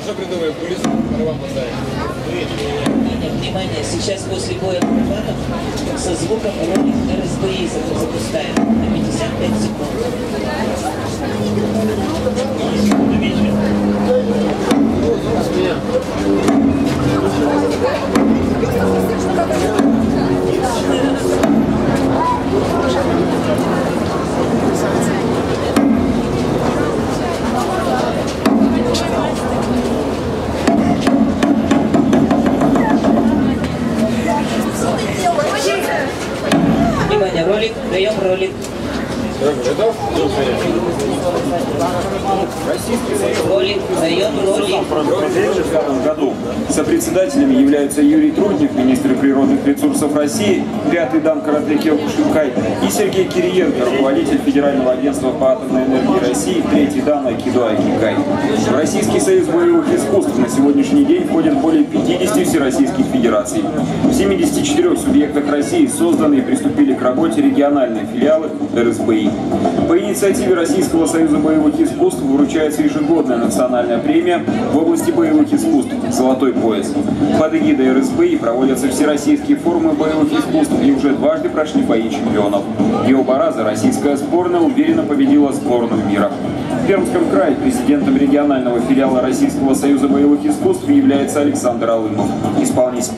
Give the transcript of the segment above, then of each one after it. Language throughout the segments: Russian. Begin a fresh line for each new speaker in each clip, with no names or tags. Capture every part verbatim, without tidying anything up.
что придумаем? Кулису барабан поставим.
Внимание, внимание, сейчас после боя барабанов со звуком ролик эр эс бэ и запускаем на пятьдесят пять секунд. Внимание, ролик, даем ролик. Ролик, даем ролик.
В две тысячи пятом году сопредседателями являются Юрий Труднев, министр природных ресурсов России, пятый дан каратэ Киокушинкай, и Сергей Кириенко, руководитель Федерального агентства по атомной энергии России, третий дан Айкидо Айкикай. В Российский союз боевых искусств на сегодняшний день входят более пятидесяти всероссийских федераций. В семидесяти четырёх субъектах России созданы и приступили к работе региональные филиалы эр эс бэ и. По инициативе Российского союза боевых искусств вручается ежегодная национальная премия в области боевых искусств «Золотой пояс». Под эгидой эр эс бэ и проводятся всероссийские форумы боевых искусств, и уже дважды прошли бои чемпионов. И оба раза российская сборная уверенно победила сборную мира. В Пермском крае президентом регионального филиала Российского союза боевых искусств является Александр Алымов, исполнитель.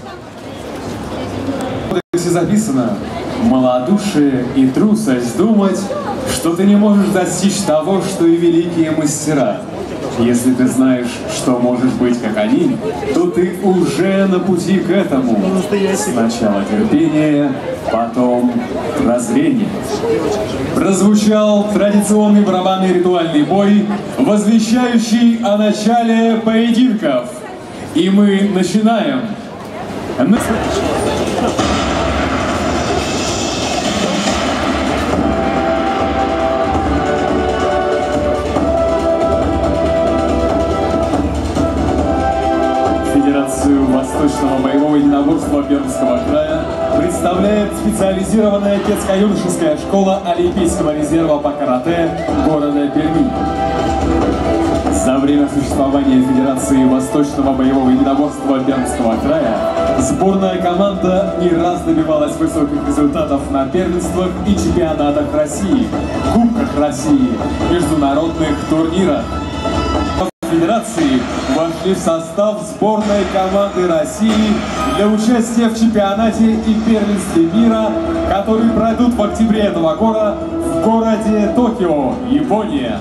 Здесь записано: малодушие и трусость думать, что ты не можешь достичь того, что и великие мастера. Если ты знаешь, что можешь быть как они, то ты уже на пути к этому. Сначала терпение, потом прозрение. Прозвучал традиционный барабанный ритуальный бой, возвещающий о начале поединков. И мы начинаем. Федерацию Восточного боевого единоборства Пермского края представляет специализированная детско-юношеская школа Олимпийского резерва по карате города Перми. За время существования Федерации Восточного боевого единоборства Пермского края сборная команда не раз добивалась высоких результатов на первенствах и чемпионатах России, Кубках России, международных турнирах. Федерации вошли в состав сборной команды России для участия в чемпионате и первенстве мира, которые пройдут в октябре этого года в городе Токио, Япония.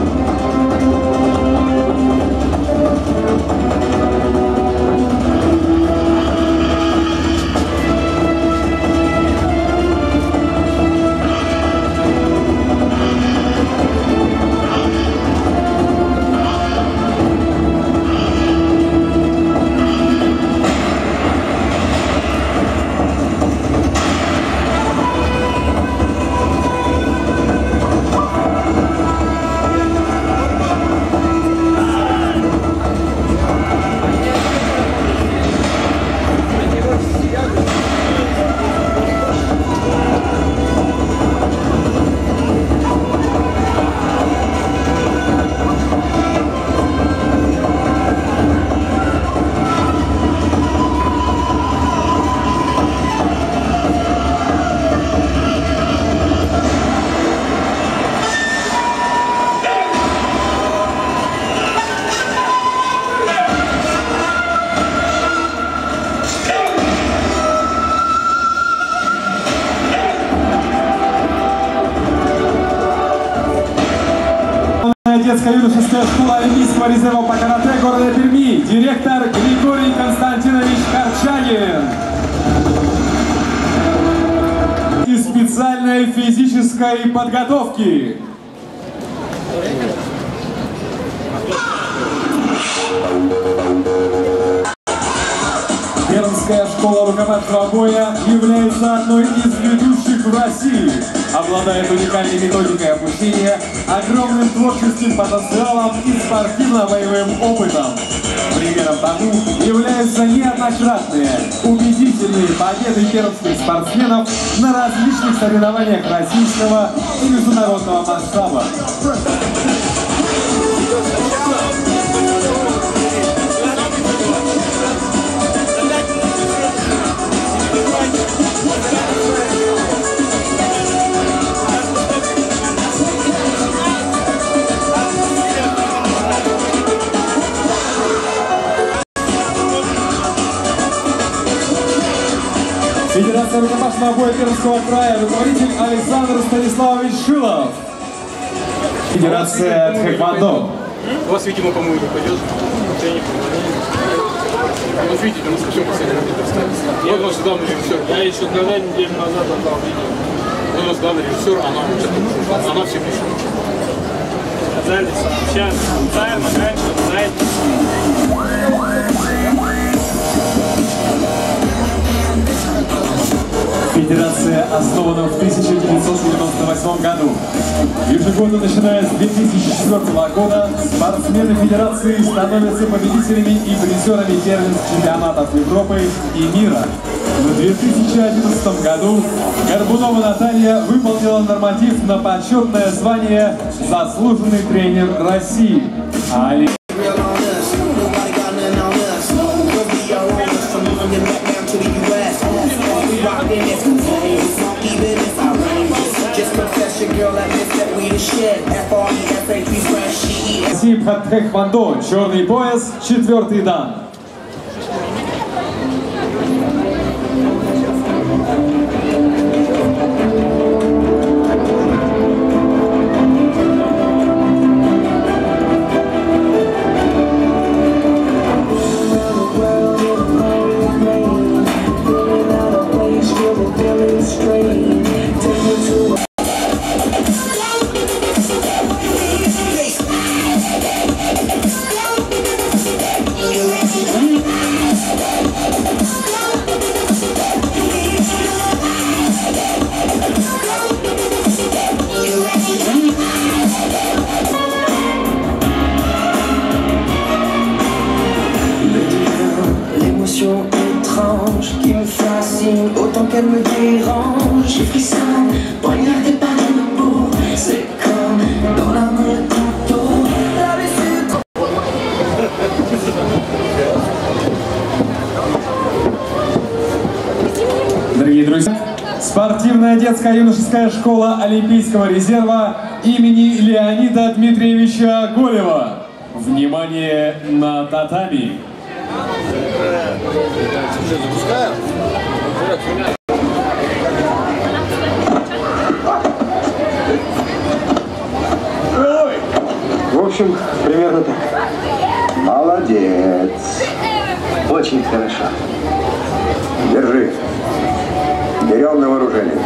Детско-юношеская школа Олимпийского резерва по карате города Перми, директор Григорий Константинович Корчагин. И специальной физической подготовки. Пермская школа рукопашного боя является одной из ведущих в России. Обладает уникальной методикой обучения, огромным творческим потенциалом и спортивно-боевым опытом. Примером тому являются неоднократные, убедительные победы пермских спортсменов на различных соревнованиях российского и международного масштаба. Федерация рукопашного боя Пермского края, руководитель Александр Станиславович Шилов. Федерация Тхэквондо.
У вас, видимо, по-моему, не пойдет. Вот видите, у нас все последнее где-то. Вот наш главный режиссер. Я еще когда неделю назад отдал видео. Вот у нас главный режиссер, она, она все пишет. Сейчас, знаем, раньше, знаем.
Федерация основана в тысяча девятьсот девяносто восьмом году. Ежегодно, начиная с две тысячи четвёртого года, спортсмены Федерации становятся победителями и призерами первенств чемпионатов Европы и мира. В две тысячи одиннадцатом году Горбунова Наталья выполнила норматив на почетное звание «Заслуженный тренер России». А Али... России по тхэквондо, черный пояс, четвертый дан.
Qui me fascine autant qu'elle me dérange. J'ai frissonne, poignardé par une peau. C'est comme dans l'amour tantôt. La blessure.
Дорогие друзья, спортивная детская юношеская школа Олимпийского резерва имени Леонида Дмитриевича Голева. Внимание на татами.
В общем, примерно так. Молодец. Очень хорошо. Держи. Берем на вооружение.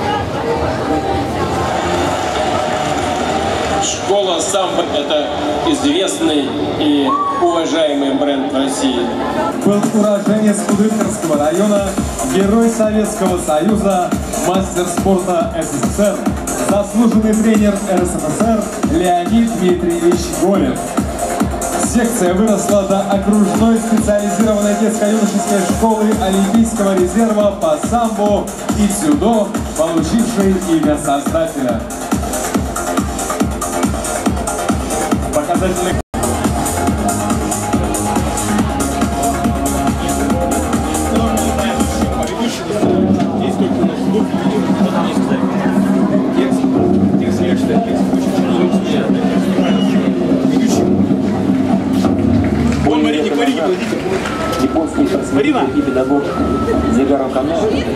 Школа самбо – это известный и уважаемый бренд России.
Был уроженец Кудымкарского района, герой Советского Союза, мастер спорта СССР, заслуженный тренер РСФСР Леонид Дмитриевич Голев. Секция выросла до окружной специализированной детско-юношеской школы Олимпийского резерва по самбо и дзюдо, получившей имя создателя. Показательный...
Японский спортсмен и педагог Дзигаро Кано.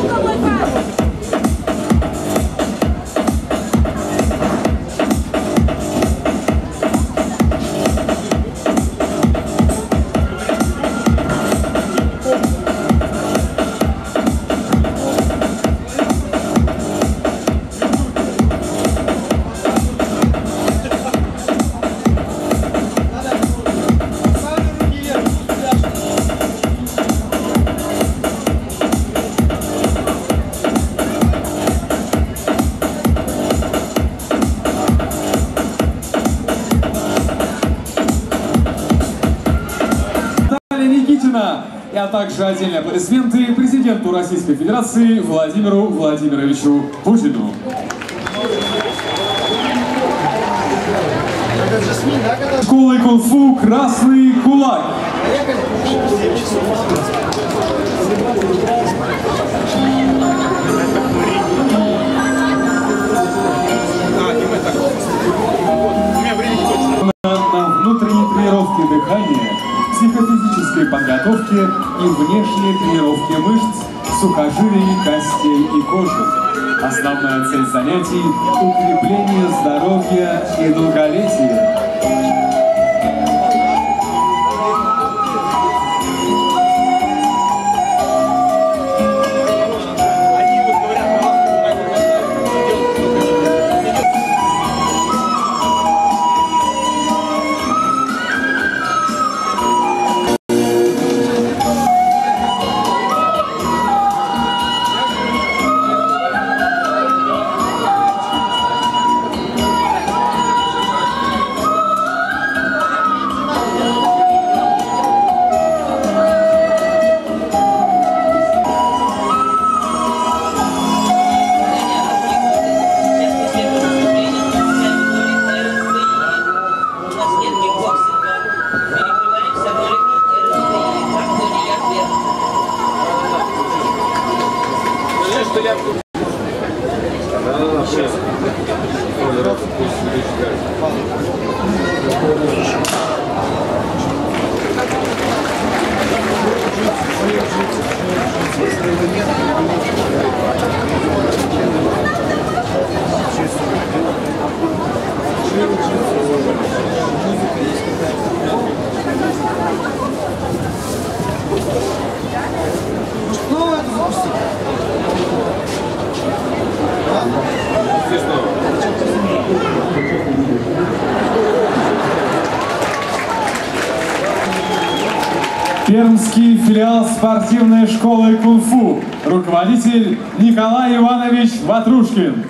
А также отдельные аплодисменты президенту Российской Федерации Владимиру Владимировичу Путину. Школы кунг-фу «Красный кулак». На внутренней тренировке дыхания, психофизической физической подготовки и внешней тренировки мышц, сухожилий, костей и кожи. Основная цель занятий – укрепление здоровья и долголетия. Пермский филиал спортивной школы кунг-фу. Руководитель Николай Иванович Ватрушкин.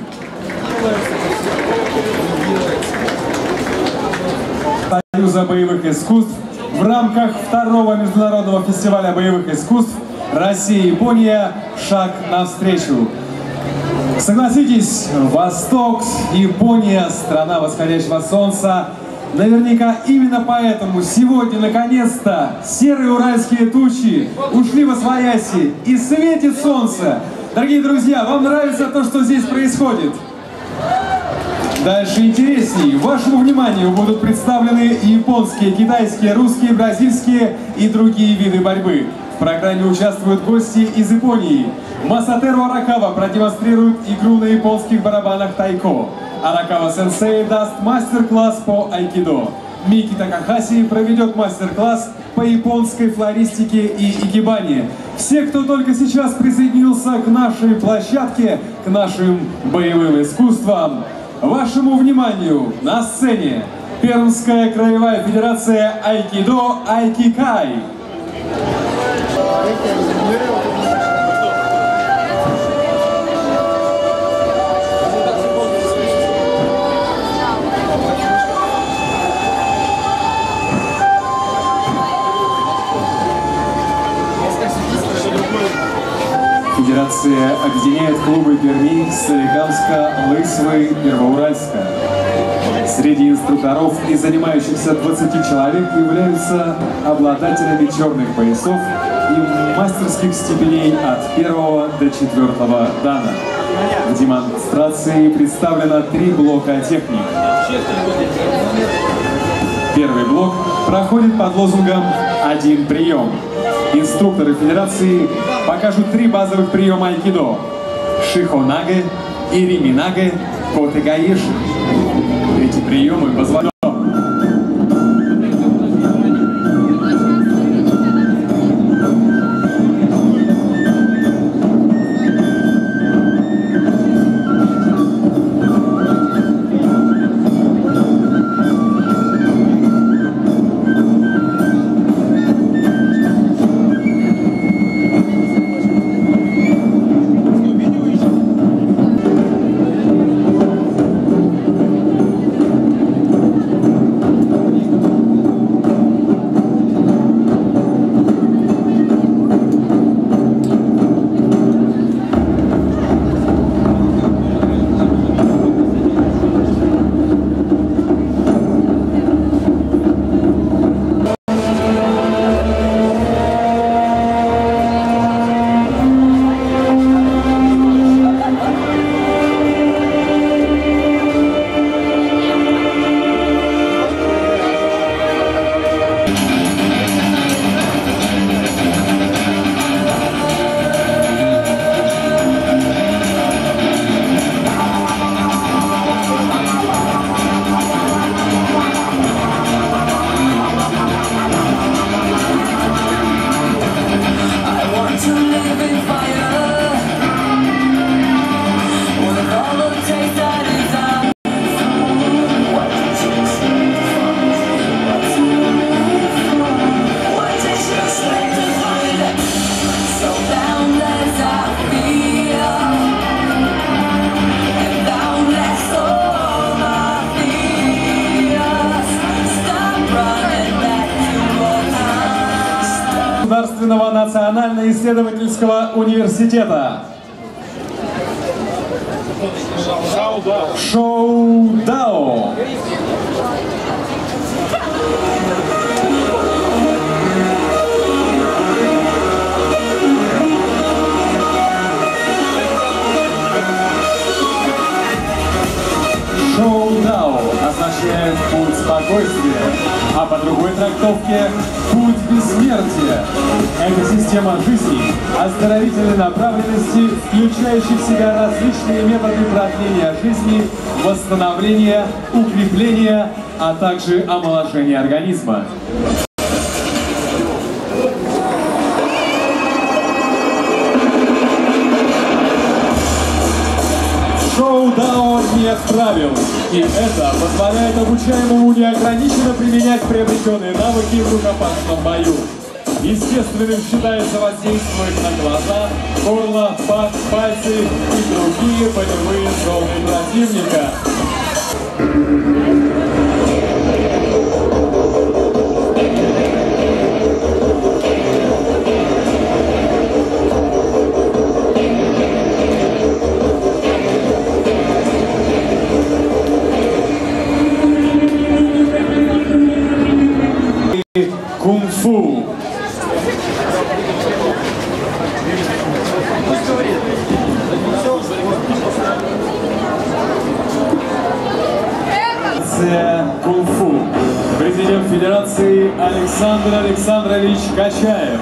Союза боевых искусств в рамках второго международного фестиваля боевых искусств Россия-Япония «Шаг навстречу». Согласитесь, Восток, Япония, страна восходящего солнца. Наверняка именно поэтому сегодня, наконец-то, серые уральские тучи ушли восвояси и светит солнце. Дорогие друзья, вам нравится то, что здесь происходит? Дальше интересней. Вашему вниманию будут представлены японские, китайские, русские, бразильские и другие виды борьбы. В программе участвуют гости из Японии. Масатеру Аракава продемонстрирует игру на японских барабанах тайко. Аракава-сенсей даст мастер-класс по айкидо. Мики Такахаси проведет мастер-класс по японской флористике и икебане. Все, кто только сейчас присоединился к нашей площадке, к нашим боевым искусствам, вашему вниманию на сцене Пермская краевая федерация айкидо Айкикай. Федерация объединяет клубы Перми, Соликамска, Лысьвы, Первоуральска. Среди инструкторов и занимающихся двадцати человек являются обладателями черных поясов и мастерских степеней от первого до четвертого дана. В демонстрации представлено три блока техник. Первый блок проходит под лозунгом «Один прием». Инструкторы федерации покажут три базовых приема айкидо – шихонаге, ириминаге, котегаеши. Эти приемы позволяют Национально-исследовательского университета. Шоу Дао. Шоу Дао означает путь спокойствия, а по другой трактовке путь бессмертия. Это система жизни, оздоровительной направленности, включающая в себя различные методы продления жизни, восстановления, укрепления, а также омоложения организма. Шоу Дао нет правил, и это позволяет обучаемому неограниченно применять приобретенные навыки в рукопашном бою. Естественным считается воздействовать на глаза, горло, пах, пальцы и другие болевые зоны противника. Кунг-фу. Кунг-фу. Президент Федерации Александр Александрович Качаев.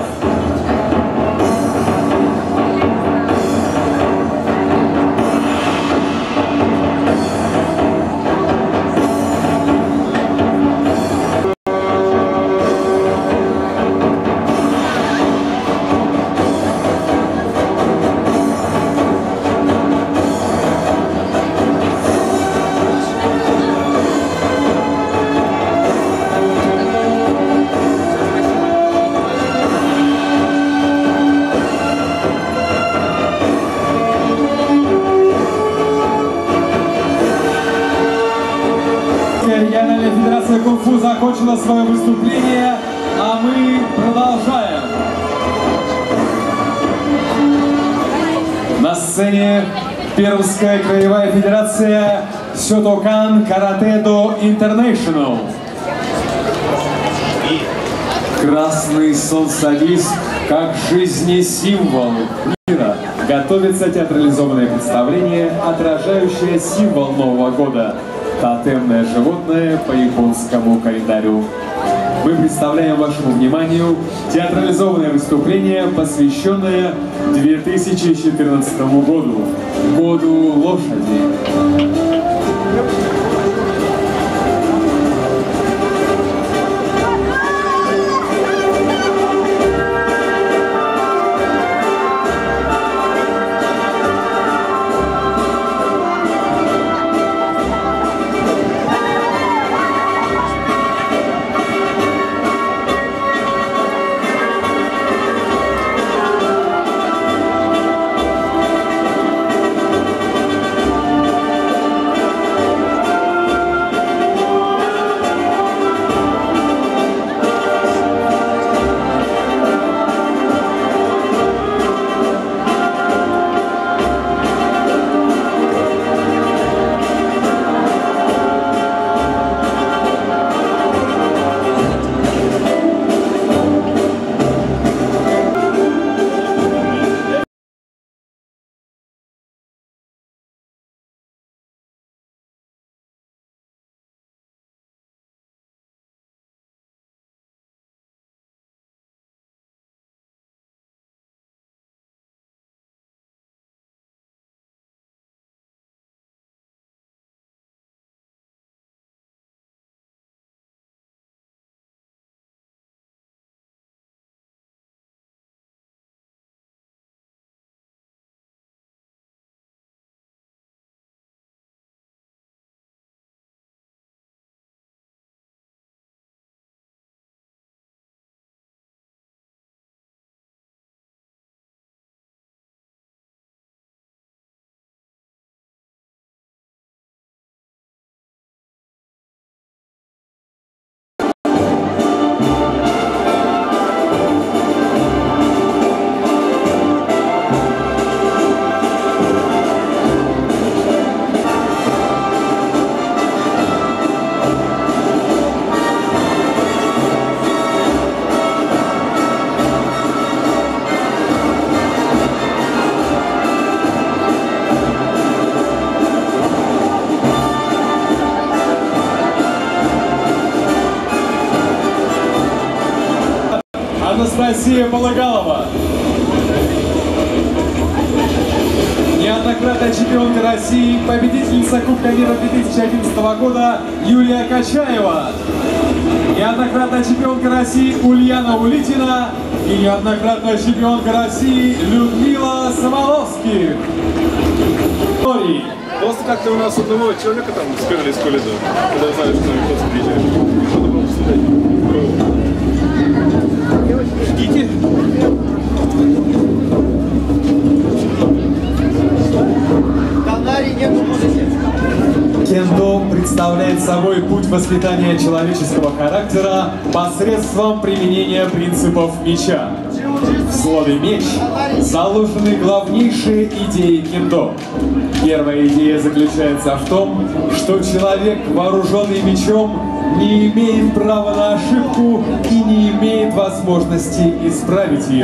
Региональная федерация кунг-фу закончила свое выступление, а мы продолжаем. На сцене Пермская краевая федерация Сётокан Каратэ-до Интернешнл. Красный солнцедиск как жизнесимвол мира. Готовится театрализованное представление, отражающее символ Нового года. Тотемное животное по японскому календарю. Мы представляем вашему вниманию театрализованное выступление, посвященное две тысячи четырнадцатому году, году лошади. Анастасия Балагалова. Неоднократная чемпионка России, победительница Кубка мира две тысячи одиннадцатого года Юлия Качаева. Неоднократная чемпионка России Ульяна Улитина и неоднократная чемпионка России Людмила Самоловских.
Просто как-то у нас одного человека там сперли из колледжа, когда узнали, что кто-то приезжает. Надо было посмотреть. Ждите.
Кендо представляет собой путь воспитания человеческого характера посредством применения принципов меча. В слове «меч» заложены главнейшие идеи кендо. Первая идея заключается в том, что человек, вооруженный мечом, не имеет права на ошибку и не имеет возможности исправить ее.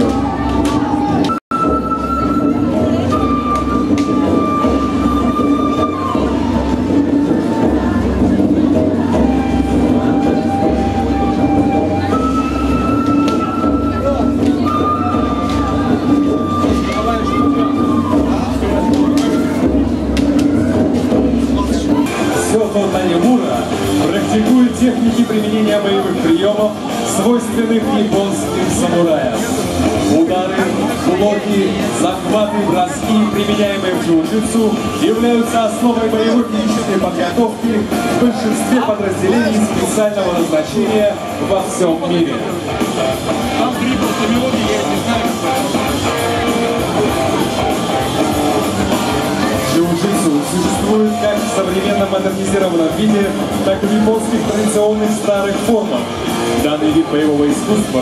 Практикует техники применения боевых приемов, свойственных японским самураям. Удары, блоки, захваты, броски, применяемые в джиу-джитсу, являются основой боевой физической подготовки в большинстве подразделений специального назначения во всем мире. Джиу-джитсу существует как в современном модернизированном виде, так и в японских традиционных старых формах. Данный вид боевого искусства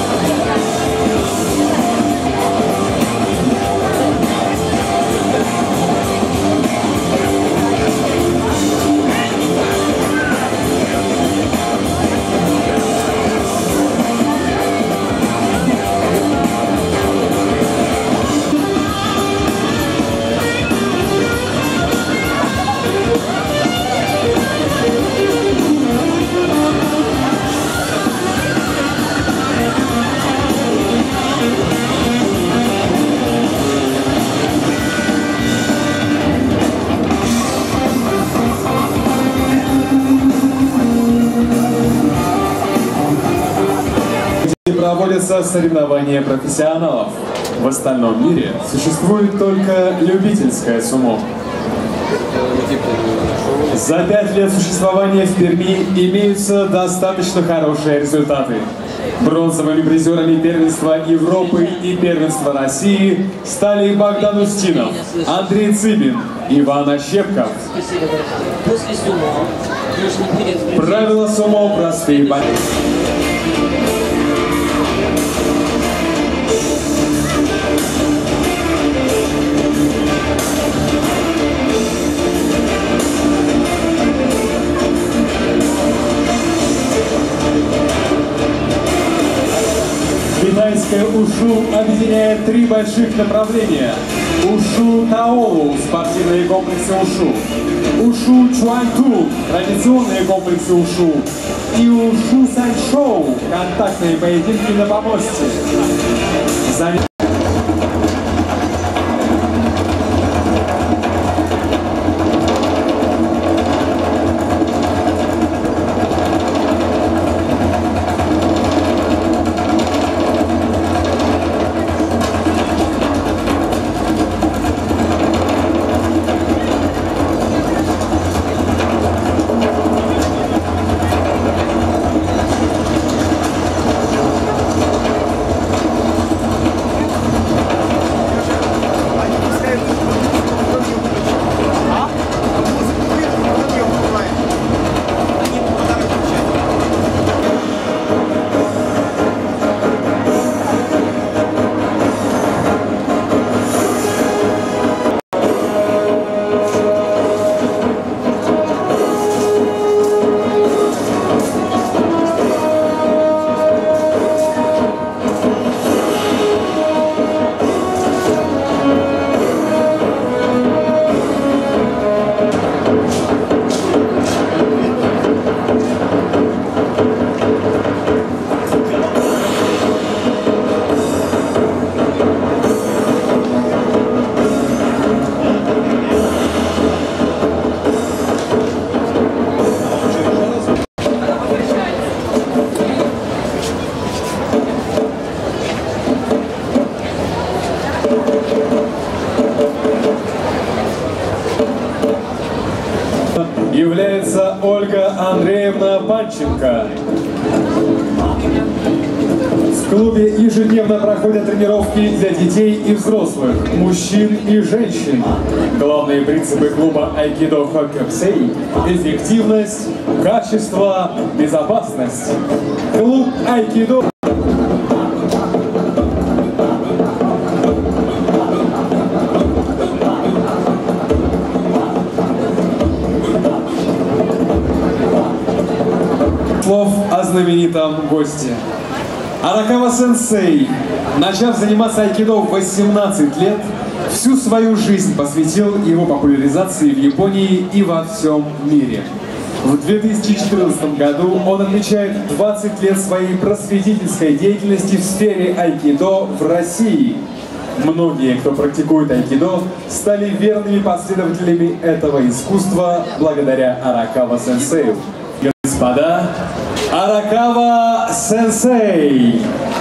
проводятся соревнования профессионалов. В остальном мире существует только любительское сумо. За пять лет существования в Перми имеются достаточно хорошие результаты. Бронзовыми призерами первенства Европы и первенства России стали Богдан Устинов, Андрей Цыбин, Иван Ощепков. Правила сумо простые. Китайское ушу объединяет три больших направления. Ушу Таолу – спортивные комплексы ушу. Ушу Чуаньту – традиционные комплексы ушу. И ушу Саньшоу – контактные поединки на помосте. Занят... Николаевна Панченко. В клубе ежедневно проходят тренировки для детей и взрослых, мужчин и женщин. Главные принципы клуба Айкидо Хоккюсей – эффективность, качество, безопасность. Клуб Айкидо. Слов о знаменитом госте. Аракава-сенсей, начав заниматься айкидо в восемнадцать лет, всю свою жизнь посвятил его популяризации в Японии и во всем мире. В две тысячи четырнадцатом году он отмечает двадцать лет своей просветительской деятельности в сфере айкидо в России. Многие, кто практикует айкидо, стали верными последователями этого искусства благодаря Аракава-сенсею. Господа, Аракава-сенсей!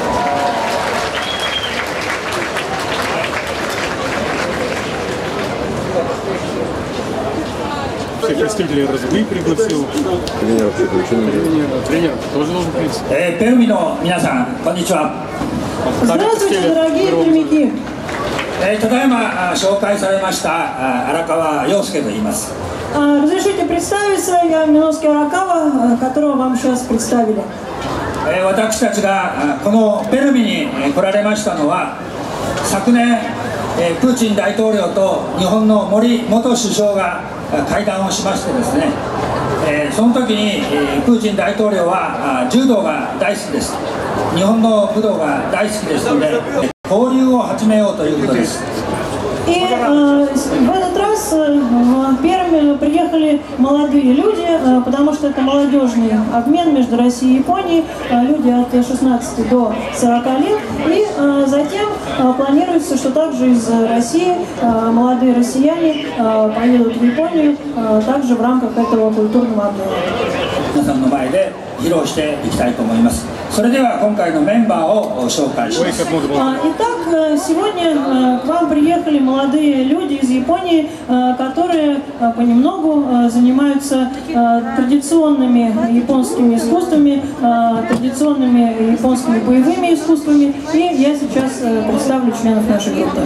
Всех представителей РСБ пригласил.
Тренер, тренер, тренер тоже должен прийти.
Пермино, минасан, конничуа.
Здравствуйте, дорогие пермяки.
ただいま紹介されました荒川陽介と言います。
Разрешите представиться, я Миноски Аракава, которого вам сейчас представили.
私たちがこのペルミに来られましたのは昨年プーチン大統領と日本の森元首相が会談をしましてですね、その時にプーチン大統領は柔道が大好きです。日本の武道が大好きですので交流を始めようということです。
И э, в этот раз э, в Пермь приехали молодые люди, э, потому что это молодежный обмен между Россией и Японией, э, люди от шестнадцати до сорока лет. И э, затем э, планируется, что также из России э, молодые россияне э, поедут в Японию, э, также в рамках этого культурного обмена.
皆さんの前で披露していきたいと思います。それでは今回のメンバーを紹介します。
Итак, сегодня к вам приехали молодые люди из Японии, которые понемногу занимаются традиционными японскими искусствами, традиционными японскими боевыми искусствами. И я сейчас представлю членов нашей группы.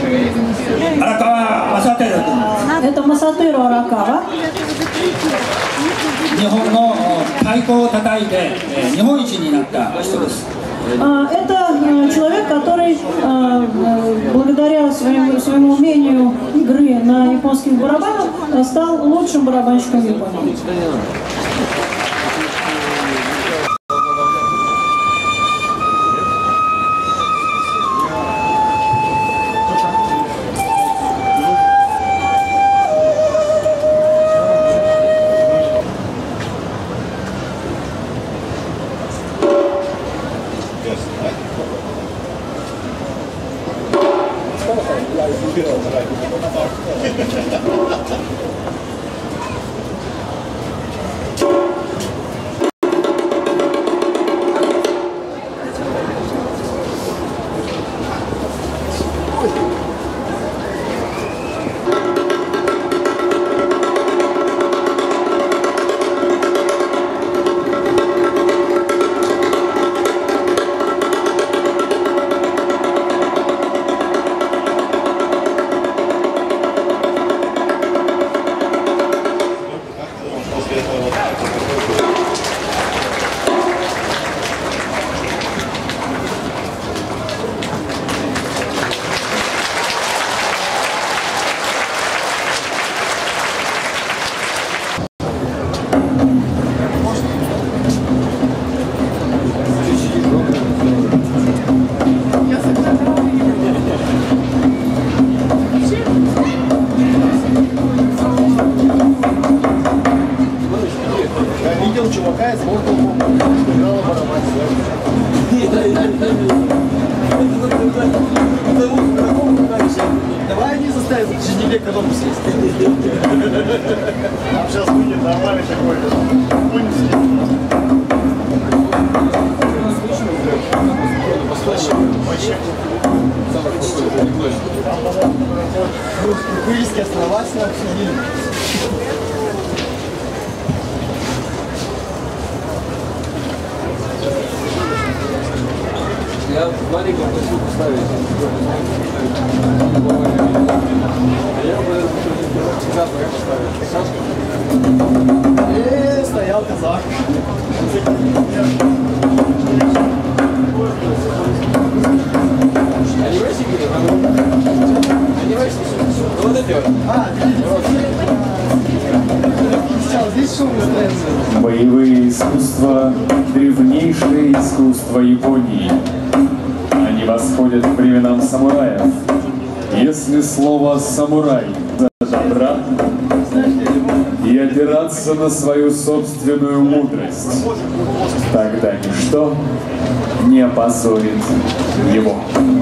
Это Масатеро Аракава.
日本の太鼓を叩いて日本一になった人です。
Это человек, который благодаря своему, своему умению игры на японских барабанах стал лучшим барабанщиком Японии.
Давай не заставим жизневек экономку съесть. Там сейчас будет нормальный такой. Курильские острова все обсудили.
Я маленького хочу поставить. А я бы всегда поставил.
Эээ, стоял казах.
Боевые искусства – древнейшее искусство Японии. Они восходят к временам самураев. Если слово «самурай» даже брат, и опираться на свою собственную мудрость, тогда ничто не опозорит его.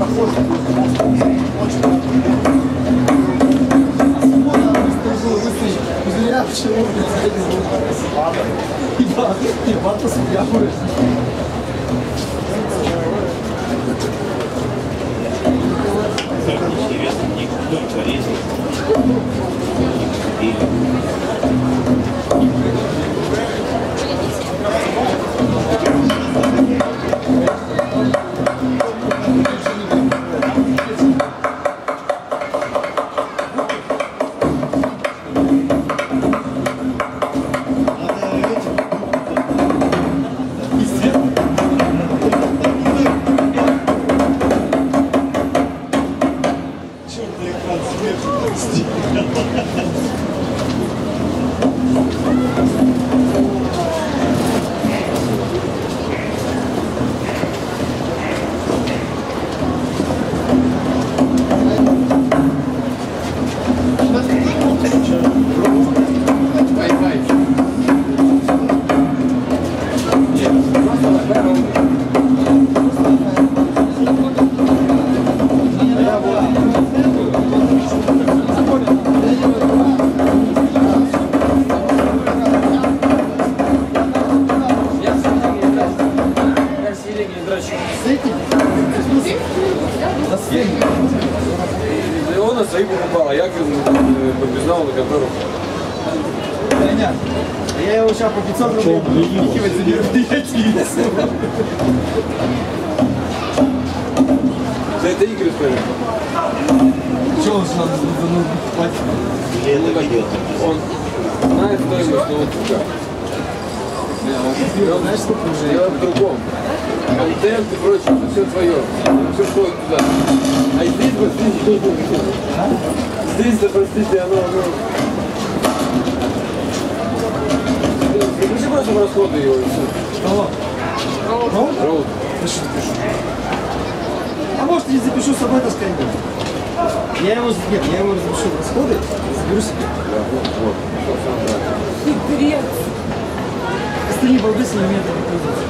Он на своих покупал, а я подбежал на которых.
Я его сейчас по пятьсот рублей выкидывать за мероприятие.
За это игры стоят.
Что он сразу платит?
Он знает стоимость ноутбука.
Знаешь, сколько уже?
Дело в другом. Контент и прочее, все твое. Все ходит туда. А здесь, простите, здесь-то, простите, оно, оно... Запиши просто в расходы его и все.
Кого? Роуд?
Роуд.
Запишу, запишу. А может, я запишу с собой таскать? Я его, нет, я его запишу в расходы, заберу себе.
Да, вот, вот.
Хитрец! Остальные балды с ними нет, не пользуются.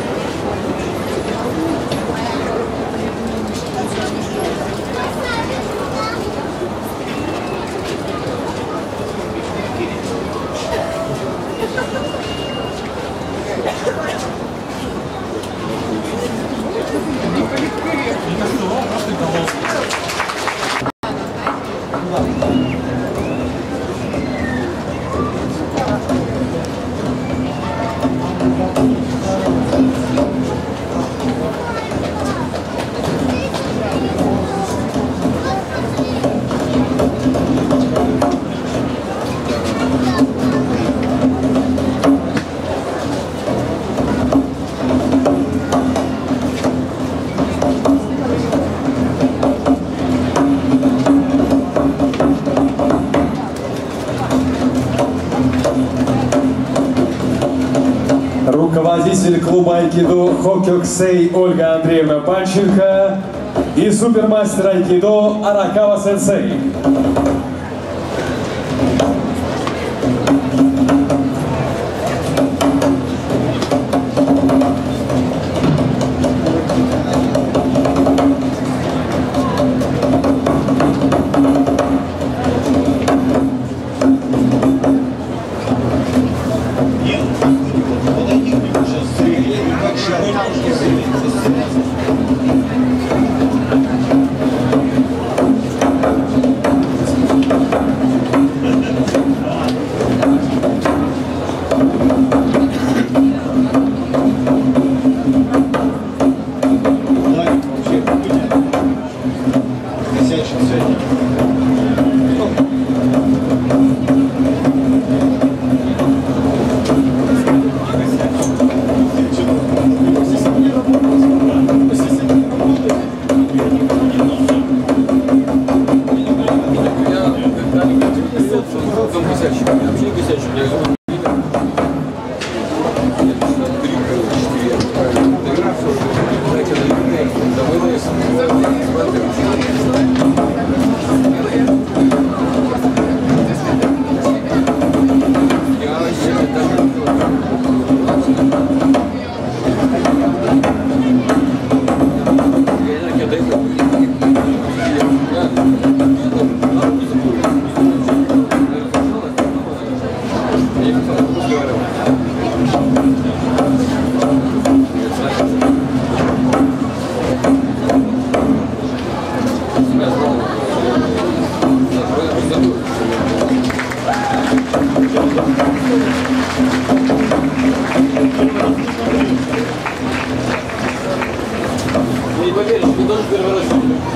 Руководитель клуба айкидо Хоккюксей Ольга Андреевна Панченко и супермастер айкидо Аракава Сенсей.
Не поверишь, ты тоже первый раз.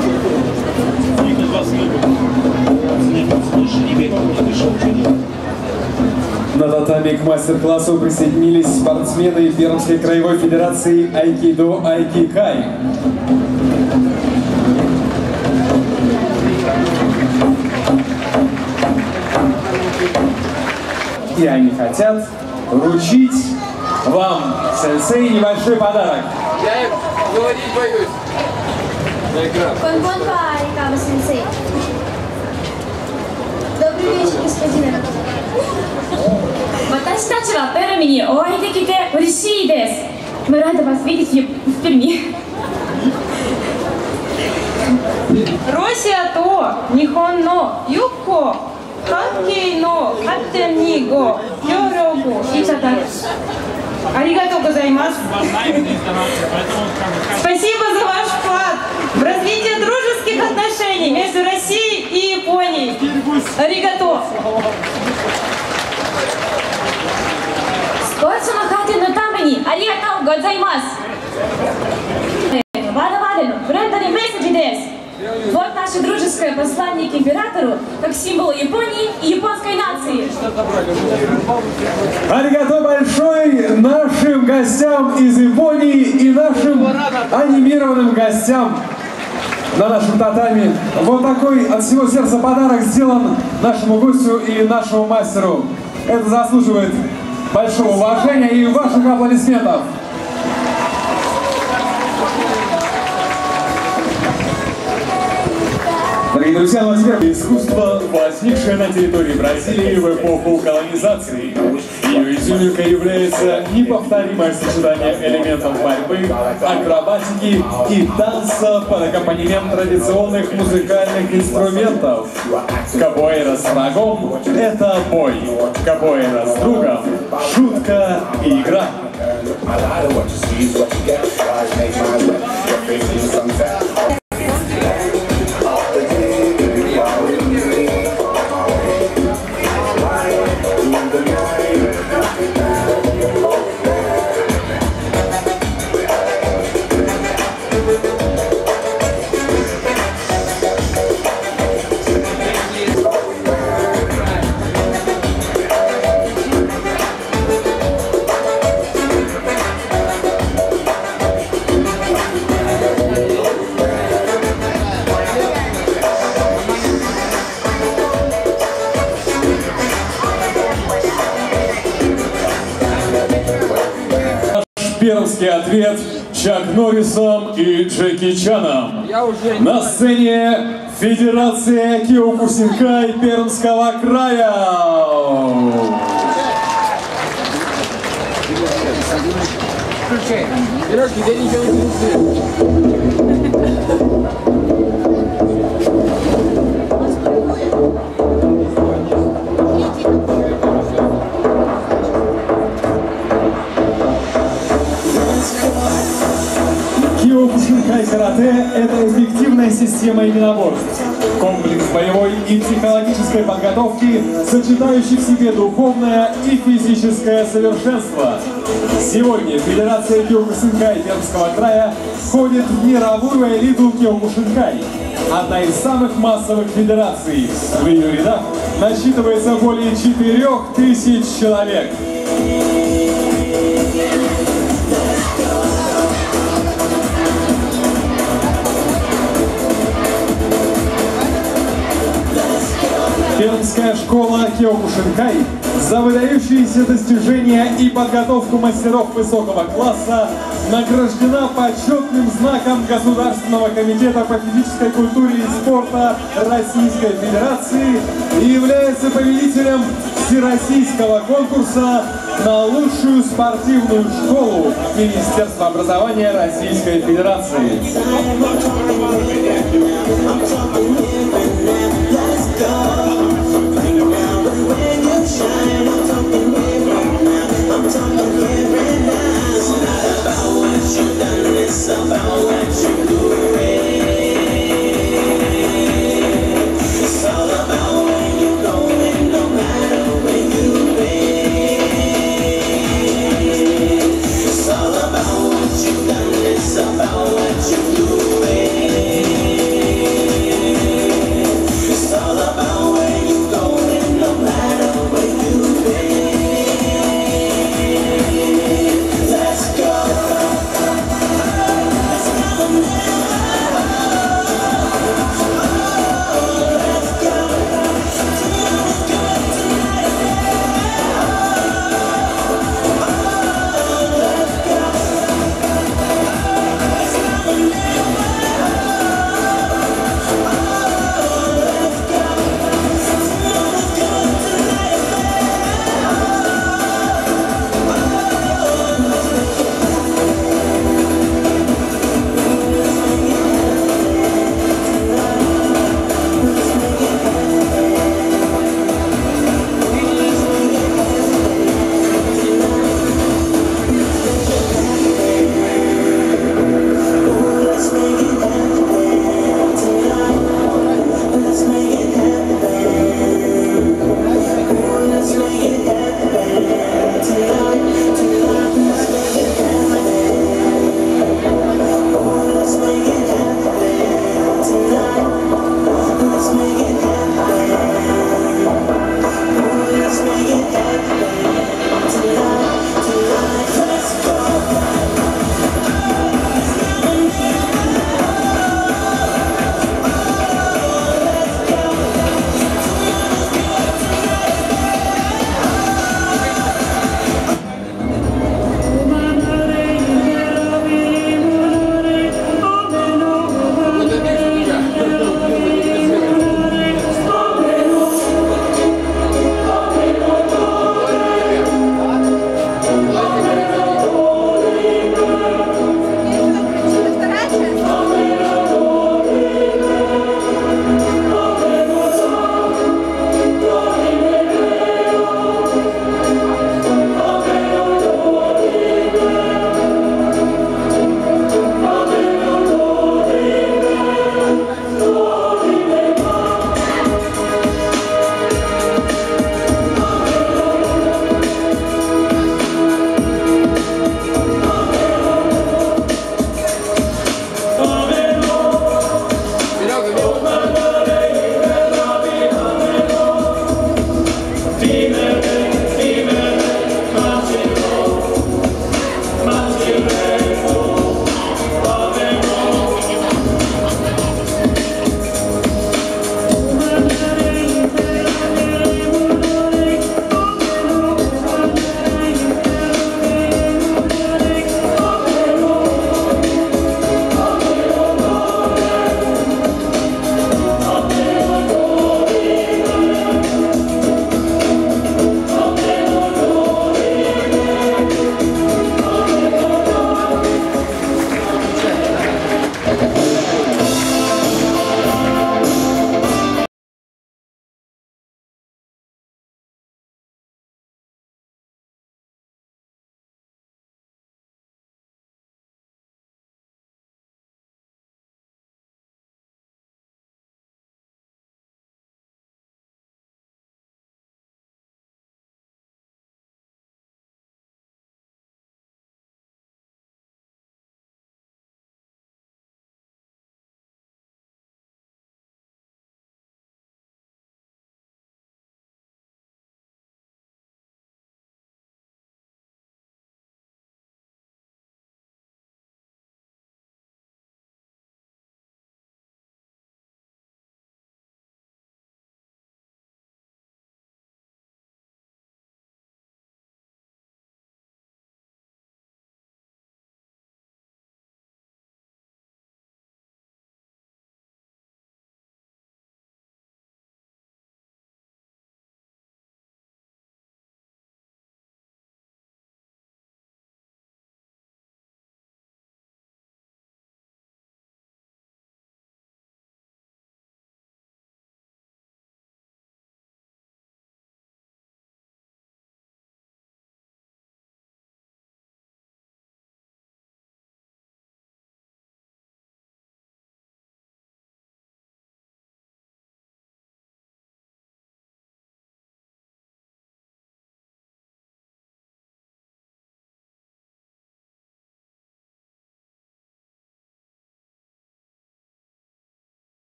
На татами к мастер-классу присоединились спортсмены Пермской краевой федерации айкидо Айкикай. И они хотят вручить вам, сенсей, небольшой подарок.
Я им говорить боюсь. На экран.
Конбонба Арикава-сенсей. Добрый вечер, господин.
私たちはペルミにお会いできて嬉しいです。Мы рады вас видеть в Перми.
Россия то Нихон но Юкко Ханкей но Хаттен ни го Йорогу Ичатак. Аригато гозаймасу. Спасибо за ваш вклад в развитие дружеских отношений между Россией и Японией. Аригато.
スポーツの発展のためにありがとうございます。我々のフレンドリーメッセージです。Вот наше дружеское послание к императору, как символ Японии и японской нации.
Аригато большой нашим гостям из Японии и нашим анимированным гостям на нашем татами. Вот такой от всего сердца подарок сделан нашему гостю и нашему мастеру. Это заслуживает большого уважения и ваших аплодисментов. Дорогие друзья, ну а теперь искусство, возникшее на территории Бразилии в эпоху колонизации. Ее изюминкой является неповторимое сочетание элементов борьбы, акробатики и танца под аккомпанемент традиционных музыкальных инструментов. Капоэйра с врагом – это бой. Капоэйра с другом – шутка и игра. Пермский ответ Чак Норрисом и Джеки Чаном. На сцене Федерация Киокусинкай Пермского края. Киокусинкай-карате – это эффективная система единоборств. Комплекс боевой и психологической подготовки, сочетающий в себе духовное и физическое совершенство. Сегодня Федерация Киокусинкай Пермского края входит в мировую элиту Киокушинкай. Одна из самых массовых федераций. В ее рядах насчитывается более четырёх тысяч человек. Пермская школа Киокушинкай за выдающиеся достижения и подготовку мастеров высокого класса награждена почетным знаком Государственного комитета по физической культуре и спорта Российской Федерации и является победителем всероссийского конкурса на лучшую спортивную школу Министерства образования Российской Федерации.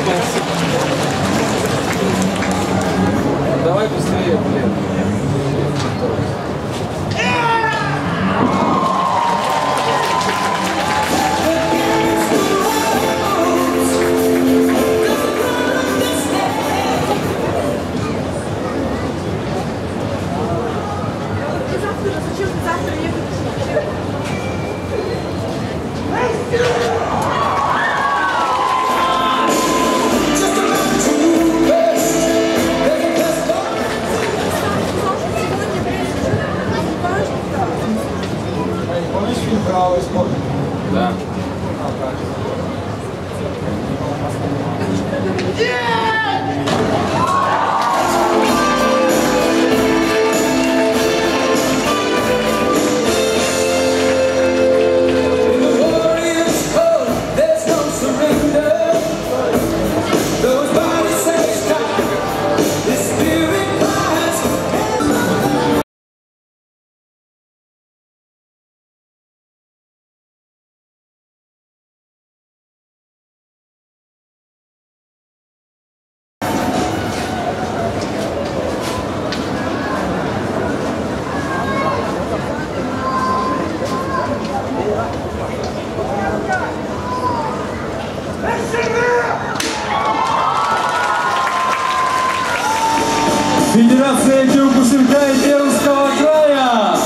Давай быстрее, блин. Да.
Федерация Киокушинкай Пермского края.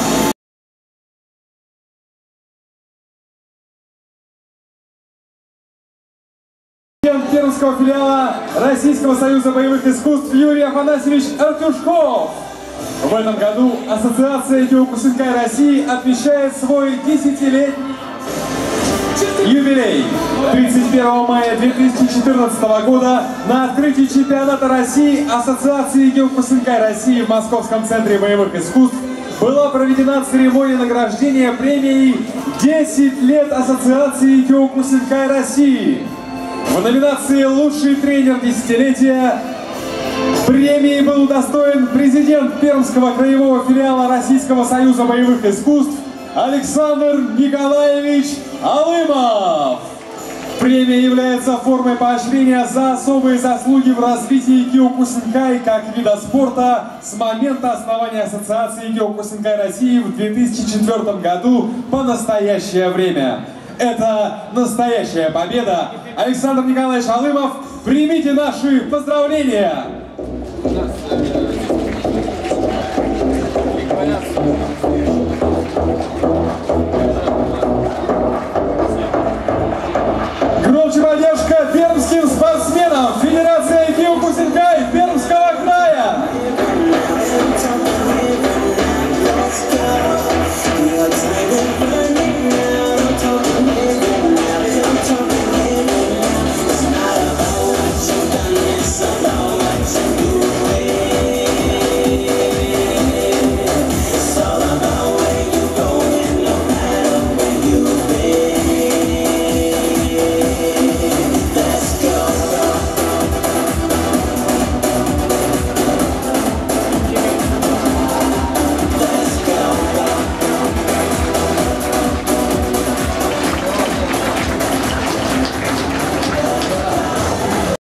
Президент Пермского филиала Российского союза боевых искусств Юрий Афанасьевич Артюшков. В этом году Ассоциация Киокушинкай России отмечает свой десятилетний юбилей. тридцать первого мая две тысячи четырнадцатого года на открытии чемпионата России Ассоциации Киокушинкай России в Московском центре боевых искусств была проведена церемония награждения премией «десять лет Ассоциации Киокушинкай России». В номинации «Лучший тренер десятилетия» премии был удостоен президент Пермского краевого филиала Российского союза боевых искусств Александр Николаевич Алымов. Премия является формой поощрения за особые заслуги в развитии Киокушинкай как вида спорта с момента основания Ассоциации Киокушинкай России в две тысячи четвёртом году по настоящее время. Это настоящая победа. Александр Николаевич Алымов, примите наши поздравления!